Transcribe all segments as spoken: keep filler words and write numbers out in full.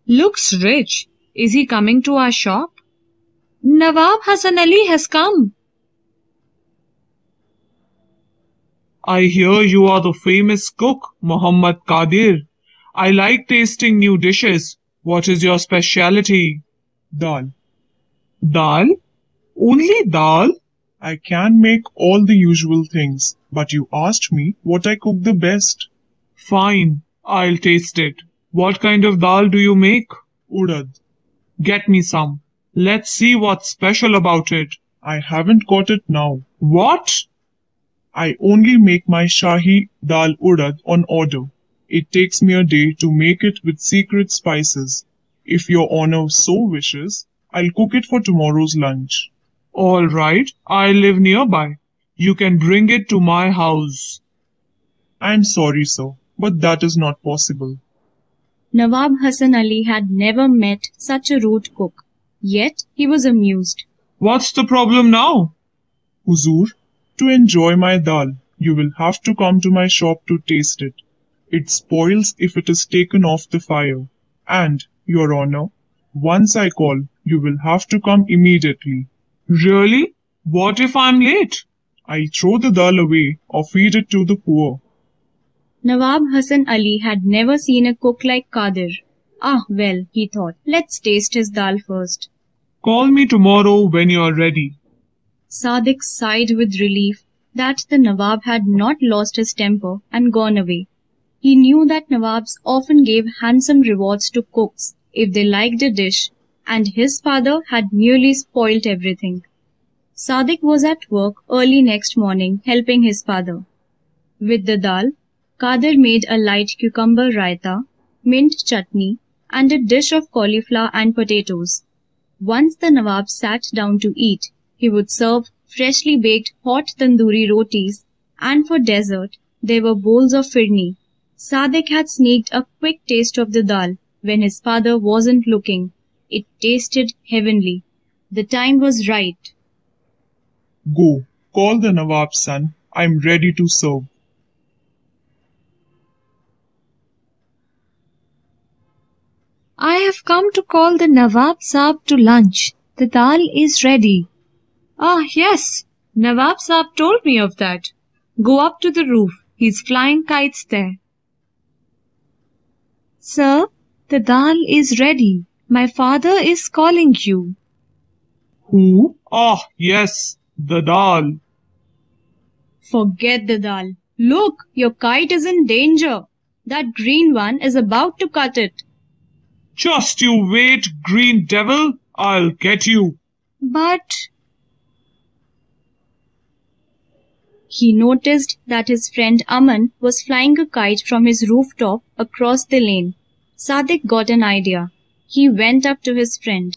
Looks rich. Is he coming to our shop? Nawab Hasan Ali has come. I hear you are the famous cook, Muhammad Qadir. I like tasting new dishes. What is your speciality? Dal. Dal? Only dal? I can make all the usual things, but you asked me what I cook the best. Fine, I'll taste it. What kind of dal do you make? Urad. Get me some. Let's see what's special about it. I haven't got it now. What? I only make my Shahi Dal Urad on order. It takes me a day to make it with secret spices. If your honor so wishes, I'll cook it for tomorrow's lunch. All right, I live nearby. You can bring it to my house. I'm sorry, sir, but that is not possible. Nawab Hasan Ali had never met such a rude cook, yet he was amused. What's the problem now? Huzur, to enjoy my dal, you will have to come to my shop to taste it. It spoils if it is taken off the fire. And, Your Honor, once I call, you will have to come immediately. Really? What if I'm late? I'll throw the dal away or feed it to the poor. Nawab Hasan Ali had never seen a cook like Qadir. Ah, well, he thought, let's taste his dal first. Call me tomorrow when you're ready. Sadiq sighed with relief that the Nawab had not lost his temper and gone away. He knew that Nawabs often gave handsome rewards to cooks if they liked a dish, and his father had nearly spoilt everything. Sadiq was at work early next morning helping his father. With the dal, Qadir made a light cucumber raita, mint chutney, and a dish of cauliflower and potatoes. Once the Nawab sat down to eat, he would serve freshly baked hot tandoori rotis, and for dessert, there were bowls of firni. Sadiq had sneaked a quick taste of the dal when his father wasn't looking. It tasted heavenly. The time was right. Go, call the Nawab's son. I'm ready to serve. I have come to call the Nawab Saab to lunch. The dal is ready. Ah, yes. Nawab Saab told me of that. Go up to the roof. He's flying kites there. Sir, the dal is ready. My father is calling you. Who? Ah, yes, the dal. Forget the dal. Look, your kite is in danger. That green one is about to cut it. Just you wait, green devil. I'll get you. But... He noticed that his friend Aman was flying a kite from his rooftop across the lane. Sadiq got an idea. He went up to his friend.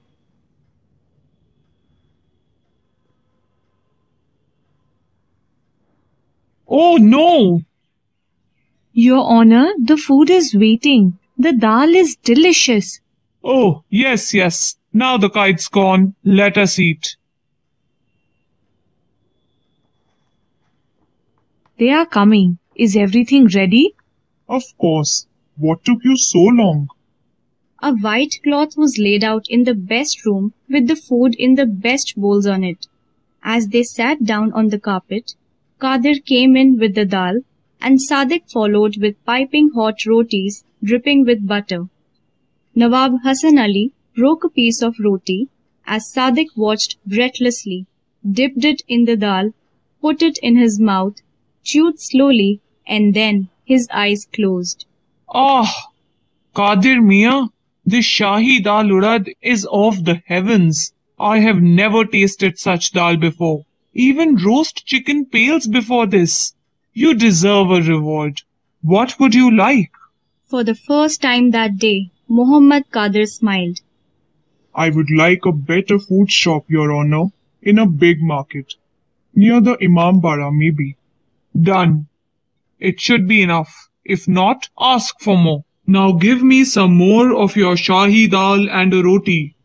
Oh no! Your Honor, the food is waiting. The dal is delicious. Oh, yes, yes. Now the kite's gone. Let us eat. They are coming. Is everything ready? Of course. What took you so long? A white cloth was laid out in the best room with the food in the best bowls on it. As they sat down on the carpet, Qadir came in with the dal, and Sadiq followed with piping hot rotis dripping with butter. Nawab Hasan Ali broke a piece of roti as Sadiq watched breathlessly, dipped it in the dal, put it in his mouth, chewed slowly, and then his eyes closed. Ah, Qadir Mian, this Shahi Dal Urad is of the heavens. I have never tasted such dal before. Even roast chicken pales before this. You deserve a reward. What would you like? For the first time that day, Muhammad Qadir smiled. I would like a better food shop, Your Honor, in a big market. Near the Imam Bara, maybe. Done. It should be enough. If not, ask for more. Now give me some more of your Shahi dal and a roti.